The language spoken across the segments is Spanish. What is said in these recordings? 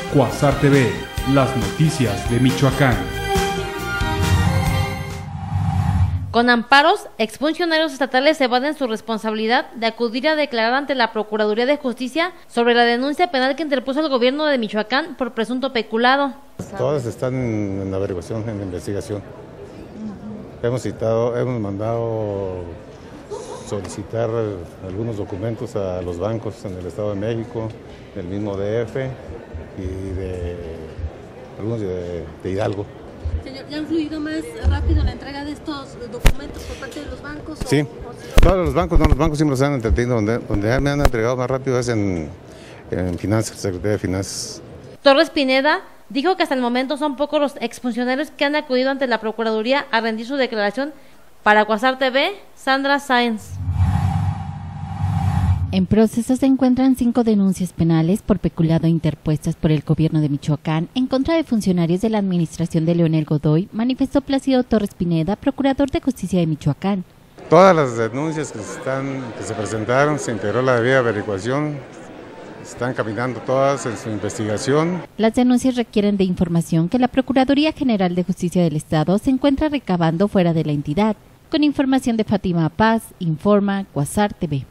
Cuasar TV, las noticias de Michoacán. Con amparos, exfuncionarios estatales evaden su responsabilidad de acudir a declarar ante la Procuraduría de Justicia sobre la denuncia penal que interpuso el gobierno de Michoacán por presunto peculado. Todas están en averiguación, en investigación. Hemos mandado solicitar algunos documentos a los bancos en el Estado de México, del mismo DF y de algunos de Hidalgo. Señor, ¿ya han fluido más rápido la entrega de estos documentos por parte de los bancos? Sí, todos los bancos, no, los bancos siempre se han entretenido, donde me han entregado más rápido es en Finanzas, Secretaría de Finanzas. Torres Pineda dijo que hasta el momento son pocos los exfuncionarios que han acudido ante la Procuraduría a rendir su declaración. Para Cuasar TV, Sandra Sáenz. En proceso se encuentran 5 denuncias penales por peculado interpuestas por el gobierno de Michoacán en contra de funcionarios de la administración de Leonel Godoy, manifestó Plácido Torres Pineda, procurador de justicia de Michoacán. Todas las denuncias que se presentaron, se integró la debida averiguación, están caminando todas en su investigación. Las denuncias requieren de información que la Procuraduría General de Justicia del Estado se encuentra recabando fuera de la entidad. Con información de Fátima Paz, informa Cuasar TV.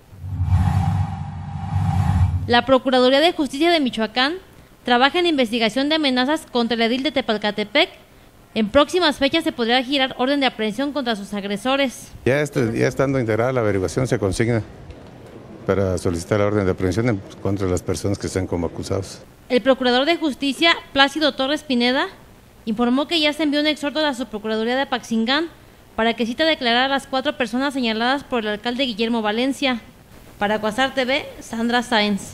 La Procuraduría de Justicia de Michoacán trabaja en investigación de amenazas contra el edil de Tepalcatepec. En próximas fechas se podrá girar orden de aprehensión contra sus agresores. Ya estando integrada la averiguación se consigna para solicitar la orden de aprehensión contra las personas que están como acusados. El Procurador de Justicia, Plácido Torres Pineda, informó que ya se envió un exhorto a la Subprocuraduría de Apaxingán para que cita declarar a las 4 personas señaladas por el alcalde Guillermo Valencia. Para Cuasar TV, Sandra Sáenz.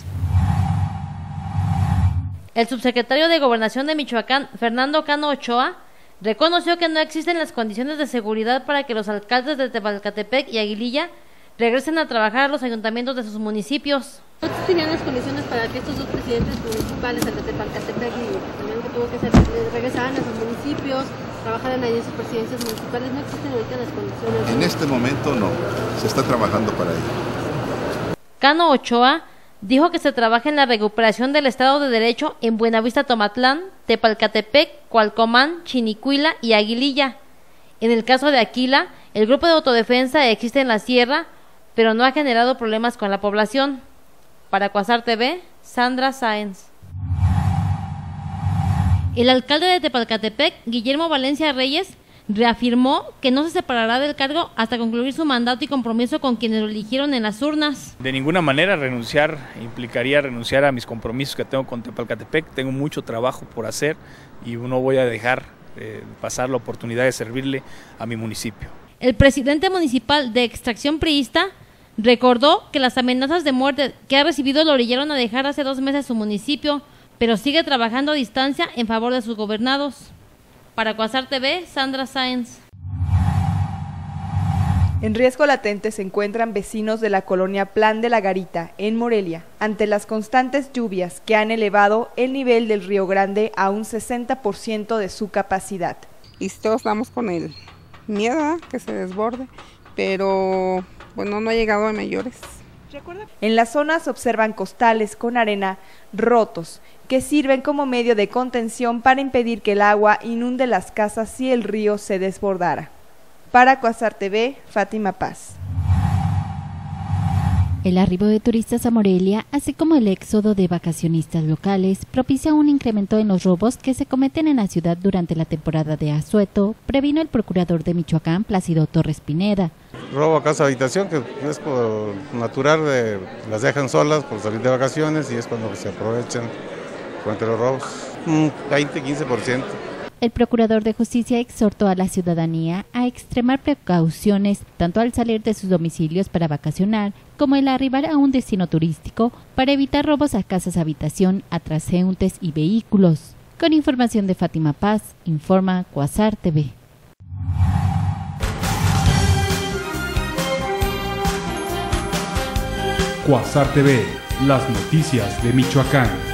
El subsecretario de Gobernación de Michoacán, Fernando Cano Ochoa, reconoció que no existen las condiciones de seguridad para que los alcaldes de Tepalcatepec y Aguililla regresen a trabajar a los ayuntamientos de sus municipios. ¿No existirían las condiciones para que estos dos presidentes municipales, el de Tepalcatepec y también que tuvo que ser, regresaran a sus municipios, trabajaran ahí en sus presidencias municipales? ¿No existen ahorita las condiciones? En este momento no, se está trabajando para ello. Cano Ochoa dijo que se trabaja en la recuperación del Estado de Derecho en Buenavista Tomatlán, Tepalcatepec, Cualcomán, Chinicuila y Aguililla. En el caso de Aquila, el grupo de autodefensa existe en la sierra, pero no ha generado problemas con la población. Para Cuasar TV, Sandra Sáenz. El alcalde de Tepalcatepec, Guillermo Valencia Reyes, reafirmó que no se separará del cargo hasta concluir su mandato y compromiso con quienes lo eligieron en las urnas. De ninguna manera renunciar implicaría renunciar a mis compromisos que tengo con Tepalcatepec. Tengo mucho trabajo por hacer y no voy a dejar pasar la oportunidad de servirle a mi municipio. El presidente municipal de extracción priista recordó que las amenazas de muerte que ha recibido lo orillaron a dejar hace 2 meses su municipio, pero sigue trabajando a distancia en favor de sus gobernados. Para Cuasar TV, Sandra Sáenz. En riesgo latente se encuentran vecinos de la colonia Plan de la Garita, en Morelia, ante las constantes lluvias que han elevado el nivel del Río Grande a un 60% de su capacidad. Y todos estamos con el miedo que se desborde, pero bueno, no ha llegado a mayores. En la zona se observan costales con arena rotos, que sirven como medio de contención para impedir que el agua inunde las casas si el río se desbordara. Para Cuasar TV, Fátima Paz. El arribo de turistas a Morelia, así como el éxodo de vacacionistas locales, propicia un incremento en los robos que se cometen en la ciudad durante la temporada de asueto, previno el procurador de Michoacán, Plácido Torres Pineda. Robo a casa habitación, que es por natural, las dejan solas por salir de vacaciones y es cuando se aprovechan contra los robos, un 20-15%. El procurador de justicia exhortó a la ciudadanía a extremar precauciones tanto al salir de sus domicilios para vacacionar como el arribar a un destino turístico para evitar robos a casas habitación, a transeúntes y vehículos. Con información de Fátima Paz, informa Cuasar TV. Cuasar TV, las noticias de Michoacán.